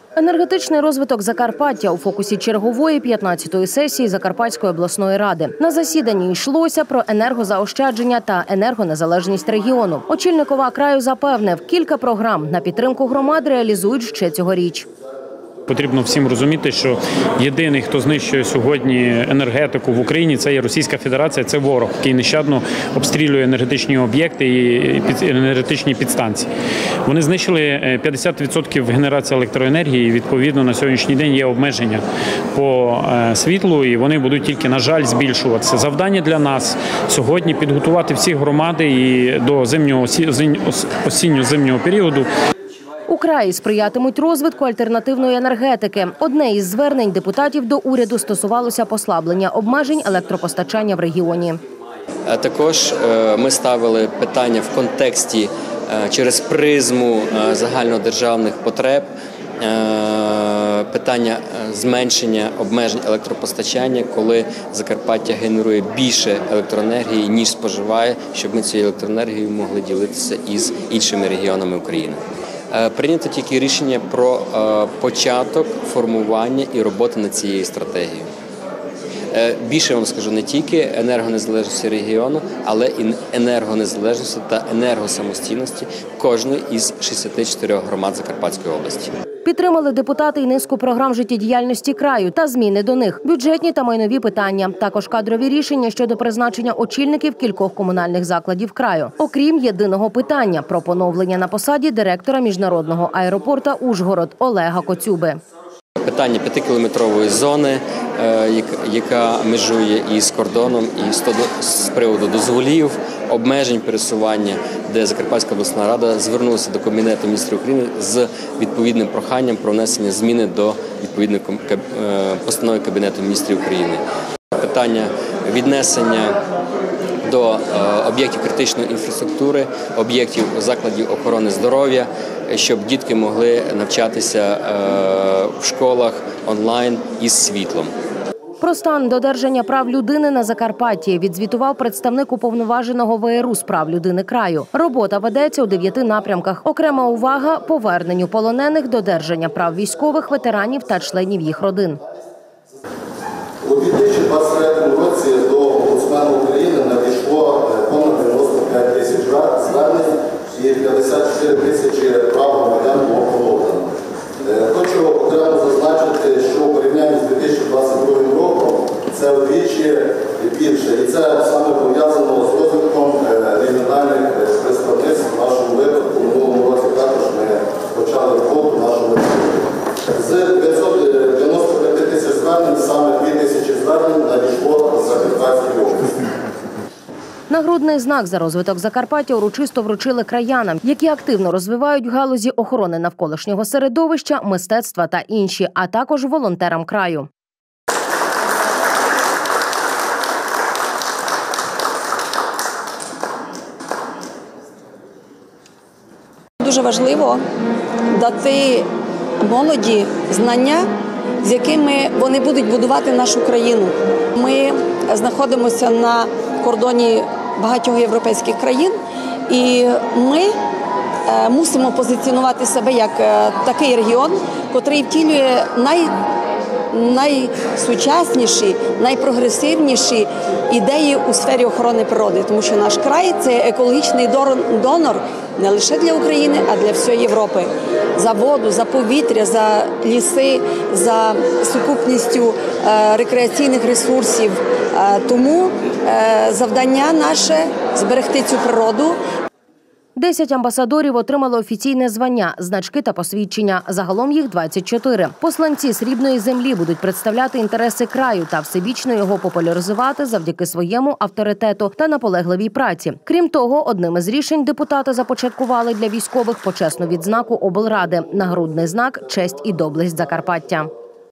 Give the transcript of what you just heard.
Енергетичний розвиток Закарпаття у фокусі чергової 15-ї сесії Закарпатської обласної ради. На засіданні йшлося про енергозаощадження та енергонезалежність регіону. Очільник ОВА краю запевнив, кілька програм на підтримку громад реалізують ще цьогоріч. Потрібно всім розуміти, що єдиний, хто знищує сьогодні енергетику в Україні, це є Російська Федерація, це ворог, який нещадно обстрілює енергетичні об'єкти і енергетичні підстанції. Вони знищили 50% генерації електроенергії, і відповідно на сьогоднішній день є обмеження по світлу, і вони будуть тільки, на жаль, збільшуватися. Завдання для нас сьогодні підготувати всі громади і до осінньо-зимнього періоду. У краї сприятимуть розвитку альтернативної енергетики. Одне із звернень депутатів до уряду стосувалося послаблення обмежень електропостачання в регіоні. Також ми ставили питання в контексті через призму загальнодержавних потреб, питання зменшення обмежень електропостачання, коли Закарпаття генерує більше електроенергії, ніж споживає, щоб ми цією електроенергією могли ділитися із іншими регіонами України. Прийнято тільки рішення про початок формування і роботи над цією стратегією. Більше вам скажу, не тільки енергонезалежності регіону, але і енергонезалежності та енергосамостійності кожної із 64 громад Закарпатської області. Підтримали депутати й низку програм життєдіяльності краю та зміни до них, бюджетні та майнові питання, також кадрові рішення щодо призначення очільників кількох комунальних закладів краю. Окрім єдиного питання – про поновлення на посаді директора міжнародного аеропорту Ужгород Олега Коцюби. Питання 5-кілометрової зони, яка межує із кордоном, і з приводу дозволів, обмежень пересування, де Закарпатська обласна рада звернулася до Кабінету міністрів України з відповідним проханням про внесення зміни до відповідної постанови Кабінету міністрів України. Питання віднесення до об'єктів критичної інфраструктури, об'єктів закладів охорони здоров'я, щоб дітки могли навчатися в школах онлайн із світлом. Про стан додержання прав людини на Закарпатті відзвітував представник уповноваженого ВРУ з прав людини краю. Робота ведеться у 9 напрямках. Окрема увага – поверненню полонених, додержання прав військових, ветеранів та членів їх родин. У 2023 році до омбудсмена України надійшло понад 95 тисяч звернень і 54 тисячі прав громадян було поновлено. Хочу окремо зазначити, що у порівнянні з 2022 роком це вдвічі більше. І це саме пов'язано з розвитком регіональних представництв в нашому випадку. В минулому році також ми почали роботу в нашому регіоні. З 995 тисяч звернень саме 2 тисячі звернень надійшло з Закарпатської області. Нагрудний знак за розвиток Закарпаття урочисто вручили краянам, які активно розвивають галузі охорони навколишнього середовища, мистецтва та інші, а також волонтерам краю. Дуже важливо дати молоді знання, з якими вони будуть будувати нашу країну. Ми знаходимося на кордоні багатьох європейських країн, і ми мусимо позиціонувати себе як такий регіон, який втілює найсучасніші, найпрогресивніші ідеї у сфері охорони природи, тому що наш край – це екологічний донор не лише для України, а для всієї Європи. За воду, за повітря, за ліси, за сукупністю рекреаційних ресурсів. Тому завдання наше – зберегти цю природу. 10 амбасадорів отримали офіційне звання, значки та посвідчення. Загалом їх 24. Посланці срібної землі будуть представляти інтереси краю та всебічно його популяризувати завдяки своєму авторитету та наполегливій праці. Крім того, одним із рішень депутати започаткували для військових почесну відзнаку облради – нагрудний знак «Честь і доблесть Закарпаття».